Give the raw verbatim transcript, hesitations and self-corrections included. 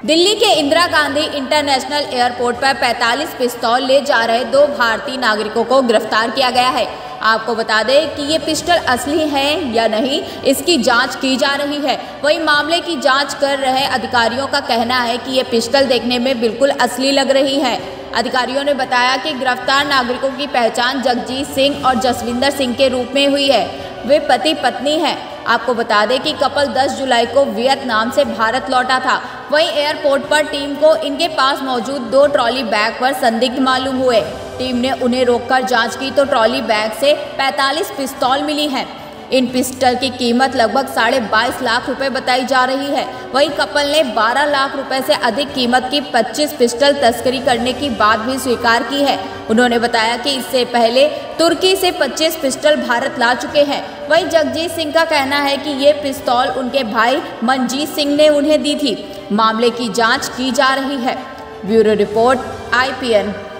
दिल्ली के Indira Gandhi international airport पर पैंतालीस पिस्तौल ले जा रहे दो भारतीय नागरिकों को गिरफ्तार किया गया है। आपको बता दें कि ये पिस्टल असली हैं या नहीं, इसकी जांच की जा रही है। वहीं मामले की जांच कर रहे अधिकारियों का कहना है कि ये पिस्टल देखने में बिल्कुल असली लग रही है। अधिकारियों ने बताया कि गिरफ्तार नागरिकों की पहचान जगजीत सिंह और जसविंदर सिंह के रूप में हुई है। वे पति पत्नी हैं। आपको बता दें कि कपल दस जुलाई को वियतनाम से भारत लौटा था। वहीं एयरपोर्ट पर टीम को इनके पास मौजूद दो ट्रॉली बैग पर संदिग्ध मालूम हुए। टीम ने उन्हें रोककर जांच की तो ट्रॉली बैग से पैंतालीस पिस्तौल मिली हैं। इन पिस्टल की कीमत लगभग साढ़े बाईस लाख रुपए बताई जा रही है। वहीं कपल ने बारह लाख रुपए से अधिक कीमत की पच्चीस पिस्टल तस्करी करने की बात भी स्वीकार की है। उन्होंने बताया कि इससे पहले तुर्की से पच्चीस पिस्टल भारत ला चुके हैं। वहीं जगजीत सिंह का कहना है कि ये पिस्तौल उनके भाई मनजीत सिंह ने उन्हें दी थी। मामले की जाँच की जा रही है। Bureau report I P N.